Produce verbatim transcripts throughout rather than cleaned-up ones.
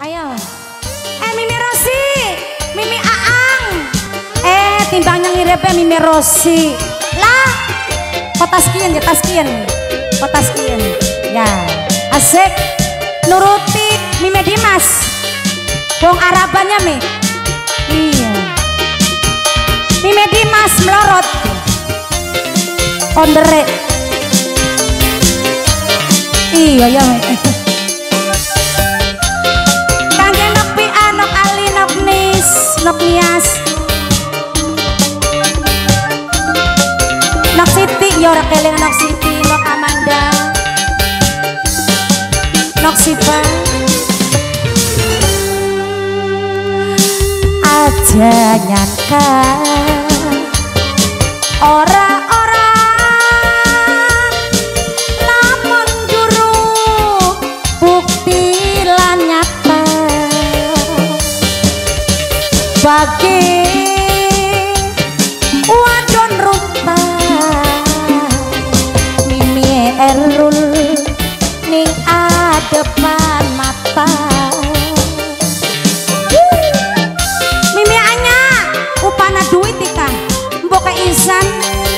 Ayo. Eh Mimi Rosi, Mimi Aang. Eh timbangnya ngirepnya Mimi Rosi. Lah, kok taskian ya taskian. Kok taskian. Ya, asik. Nuruti Mimi Dimas. Wong Arabannya Mi. Iya. Mimi Dimas melorot. Ondere. Iya ya Mi. Nok Nias Nok Siti ya ora keling Nok Siti Nok Amanda Nok Siva aja nyangka ora-ora lamun juru bukti lan nyata bagi wadon rupa Mimi Erul ning adepan mata Mimi Anya upana duit ikan mbok isan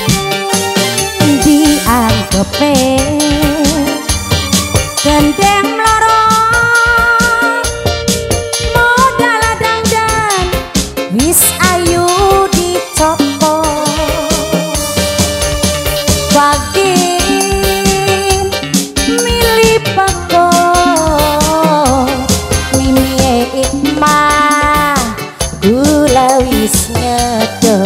dianggepe gendeng loro wis ayu dicopo bagi milih pako Mimi Ikma gula wis nyedo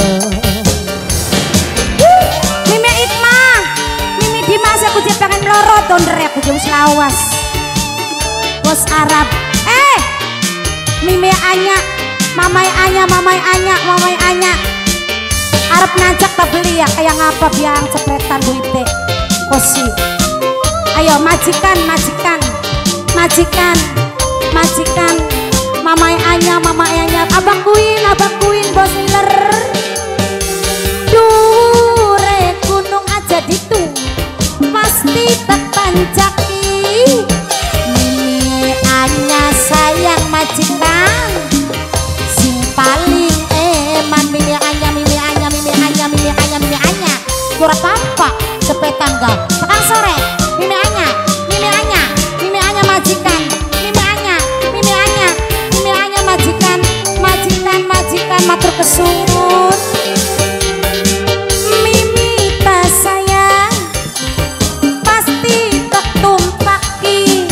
Mimi Ikma Mimi Dimas aku je pengen melorot donder aku je wis lawas bos Arab eh Mimi Anya Mamai Anya, Mamai Anya, Mamai Anya Arab najak tak beli ya kayak ngapa biang cepletan duitnya kosi ayo majikan, majikan majikan, majikan Mamai Anya, Mamai Anya Abang Kuin, Abang Kuin, bos Miller dure gunung aja ditu pasti tertancaki Mimi Anya sayang majikan paling eman Mimi Anya, Mimi Anya, Mimi Anya, Mimi Anya, Mimi Anya kurang tampak cepetan gal petang sore Mimi Anya, Mimi Anya, Mimi Anya majikan Mimi Anya, Mimi Anya, Mimi Anya majikan majikan, majikan matur kesuwun Mimi tak sayang pasti tak tumpaki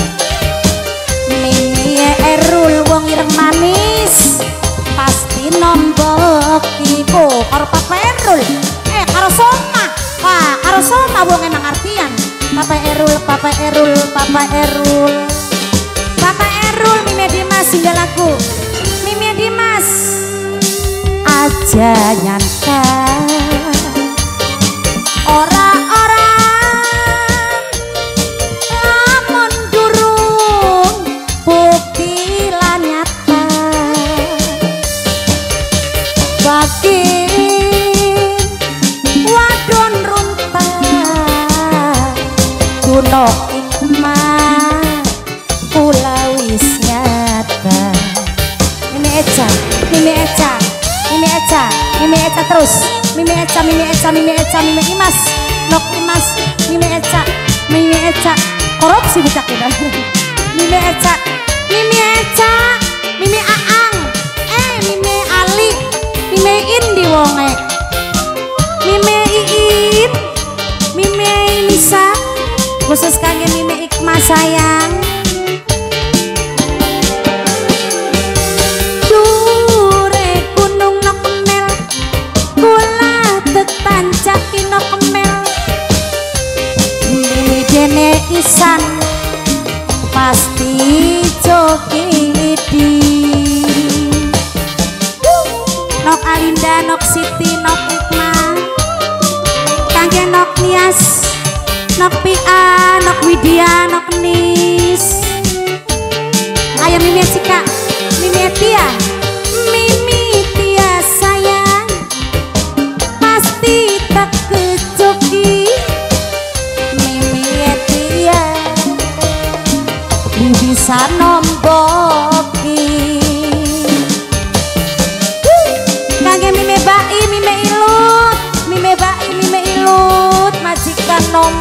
Mimi Erul wong ireng manis pasti nombok iku karo Papa Erul eh karo Soma wah karo Soma wong emang artian Papa Erul Papa Erul Papa Erul Papa Erul Mimi Dimas hingga lagu Mimi Dimas aja nyangka ora-orang lamun durung bukti lan nyata bagi wadon runta Duno Ikma kula wis nyata Mimi Eca, Mimi Eca, Mimi Eca, Mimi Eca terus Mimi Eca, Mimi Eca, Mimi Eca, Mimi Imas Nok Imas, Mimi Eca, Mimi Eca korupsi bucak kita Mimi Eca, Mimi Eca, Mimi Aang eh Mimi Ali Mimi Indi wonge Mimi Iin Mimi Nisa khusus kangen Mimi Ikma sayang dure gunung nok kemel kula tetancaki nok kemel Mimi dene isan pasti jogidi Nok Alinda, Nok Siti, Nok Ikma kangge Nok Nias Nok Pia, Nok Widya, Nok Nis ayo Mimi Cika, Mimi Tia Mimi Tia sayang pasti tak kejoki Mimi Tia bisa nom nomboki kangge mime bai mime ilut mime bai mime ilut majikan nom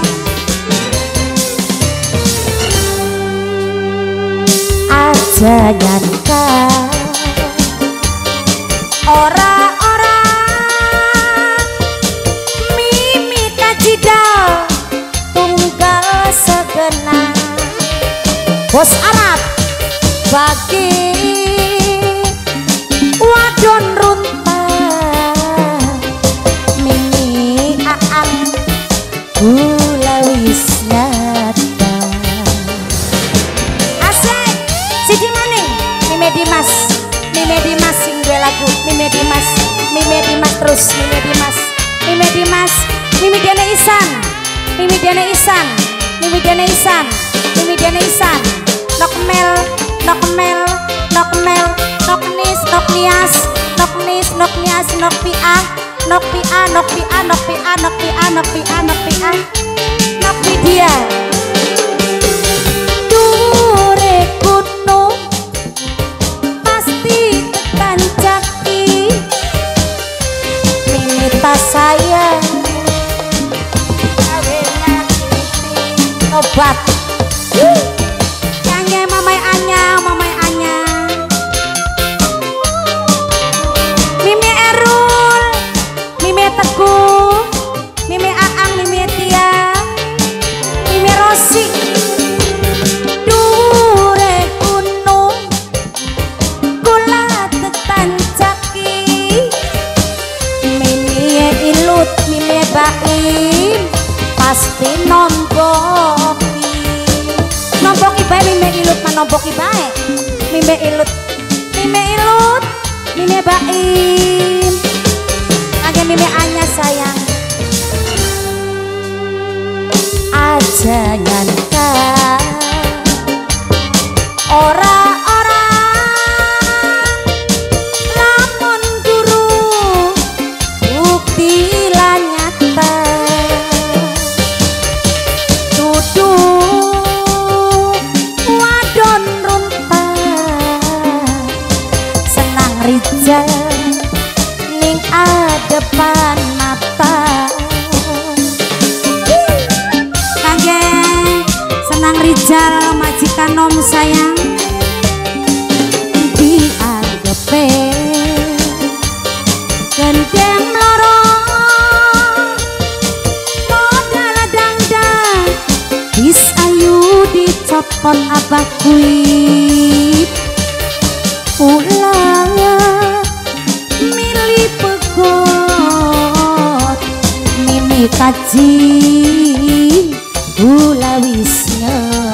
aja nyangka ora-ora mimi kajidal tunggal segenap bos Arab bagi wadon runtah mimi aang gula wis nyata asik siji maning mime Dimas mime Dimas sing duwe lagu mime Dimas mime Dimas terus mime Dimas mime Dimas mimi Diana Isan mimi Diana Isan mimi Diana Isan mimi Diana Isan nok mel nok mel nok mel nok nis nok nias nok nis nok nias nok pia nok pia nok pia nok pia nok pia nok pia nok pia nok dia dure kuno pasti tekan caki minta sayang obat nyanyi mamai anya mamai anya mimi Erul mimi Teguh mimi Aang mimi Tia mimi Rosi dure gunung kula tekan caki mimi ilut mimi baim pasti nomboki nomboki bae mime ilut man nomboki bae mime ilut mime ilut mime baim kage mime anya sayang aja nyangka ora-ora lamun guru bukti lah nyata dudu wadon runtah senang rijal ning adepan mata kage senang rijal majikan nom sayang dianggepe gendeng loro modal dangdang bis ayu dicopot abah kuip ulang milih pegot mimi kaji gula wisnya